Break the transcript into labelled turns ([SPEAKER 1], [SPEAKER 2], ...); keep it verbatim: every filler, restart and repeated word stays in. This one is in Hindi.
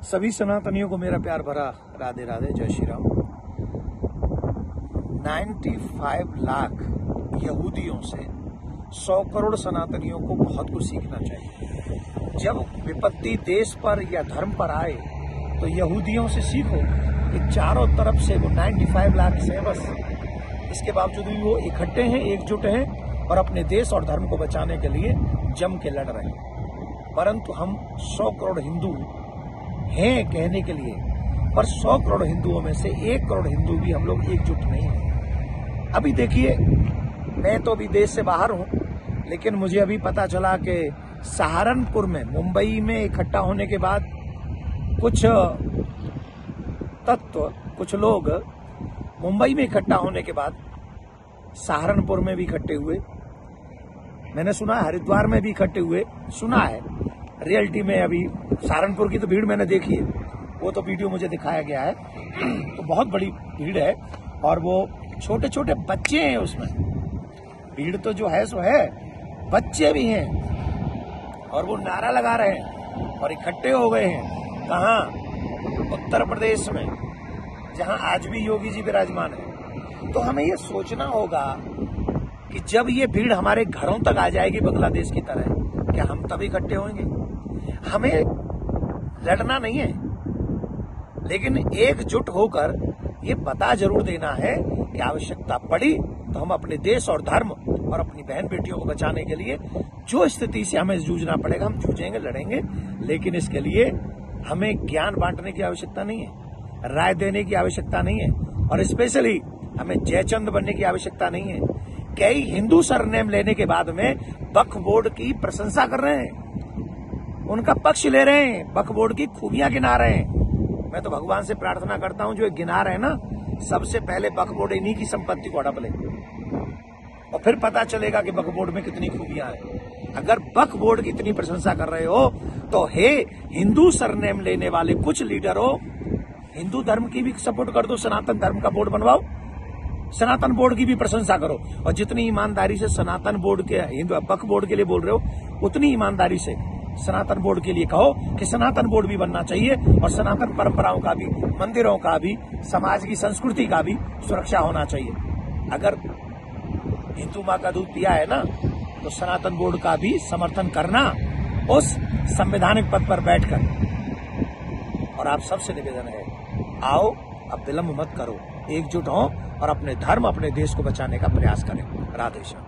[SPEAKER 1] सभी सनातनियों को मेरा प्यार भरा राधे राधे, जय श्री राम। पचानवे लाख यहूदियों से सौ करोड़ सनातनियों को बहुत कुछ सीखना चाहिए। जब विपत्ति देश पर या धर्म पर आए तो यहूदियों से सीखो कि चारों तरफ से वो पचानवे लाख से बस, इसके बावजूद भी वो इकट्ठे हैं, एकजुट हैं और अपने देश और धर्म को बचाने के लिए जम के लड़ रहे हैं। परंतु हम सौ करोड़ हिंदू हैं कहने के लिए, पर सौ करोड़ हिंदुओं में से एक करोड़ हिंदू भी हम लोग एकजुट नहीं हैं। अभी देखिए, मैं तो अभी देश से बाहर हूं, लेकिन मुझे अभी पता चला कि सहारनपुर में, मुंबई में इकट्ठा होने के बाद कुछ तत्व, कुछ लोग मुंबई में इकट्ठा होने के बाद सहारनपुर में भी इकट्ठे हुए। मैंने सुना हरिद्वार में भी इकट्ठे हुए, सुना है। रियलिटी में अभी सहारनपुर की तो भीड़ मैंने देखी है, वो तो वीडियो मुझे दिखाया गया है, तो बहुत बड़ी भीड़ है और वो छोटे छोटे बच्चे हैं उसमें। भीड़ तो जो है सो है, बच्चे भी हैं और वो नारा लगा रहे हैं और इकट्ठे हो गए हैं। कहाँ? उत्तर प्रदेश में, जहां आज भी योगी जी विराजमान है। तो हमें ये सोचना होगा कि जब ये भीड़ हमारे घरों तक आ जाएगी बांग्लादेश की तरह, क्या हम तब इकट्ठे होंगे? हमें लड़ना नहीं है, लेकिन एकजुट होकर ये बता जरूर देना है कि आवश्यकता पड़ी तो हम अपने देश और धर्म और अपनी बहन बेटियों को बचाने के लिए जो स्थिति से हमें जूझना पड़ेगा, हम जूझेंगे, लड़ेंगे। लेकिन इसके लिए हमें ज्ञान बांटने की आवश्यकता नहीं है, राय देने की आवश्यकता नहीं है और स्पेशली हमें जयचंद बनने की आवश्यकता नहीं है। कई हिंदू सरनेम लेने के बाद में वक्फ बोर्ड की प्रशंसा कर रहे हैं, उनका पक्ष ले रहे हैं, वक्फ बोर्ड की खूबियां गिना रहे हैं। मैं तो भगवान से प्रार्थना करता हूं जो गिना रहे हैं ना, सबसे पहले वक्फ बोर्ड इन्हीं की संपत्ति को हड़प ले और फिर पता चलेगा कि वक्फ बोर्ड में कितनी खूबियां हैं। अगर वक्फ बोर्ड की इतनी प्रशंसा कर रहे हो तो हे हिंदू सरनेम लेने वाले कुछ लीडर हो, हिंदू धर्म की भी सपोर्ट कर दो, सनातन धर्म का बोर्ड बनवाओ, सनातन बोर्ड की भी प्रशंसा करो और जितनी ईमानदारी से सनातन बोर्ड के, हिंदू वक्फ बोर्ड के लिए बोल रहे हो, उतनी ईमानदारी से सनातन बोर्ड के लिए कहो कि सनातन बोर्ड भी बनना चाहिए और सनातन परंपराओं का भी, मंदिरों का भी, समाज की संस्कृति का भी सुरक्षा होना चाहिए। अगर हिंदू माँ का दूध पिया है ना, तो सनातन बोर्ड का भी समर्थन करना उस संवैधानिक पद पर बैठकर। और आप सबसे निवेदन है, आओ अब विलंब मत करो, एकजुट हो और अपने धर्म, अपने देश को बचाने का प्रयास करें। राधे श्याम।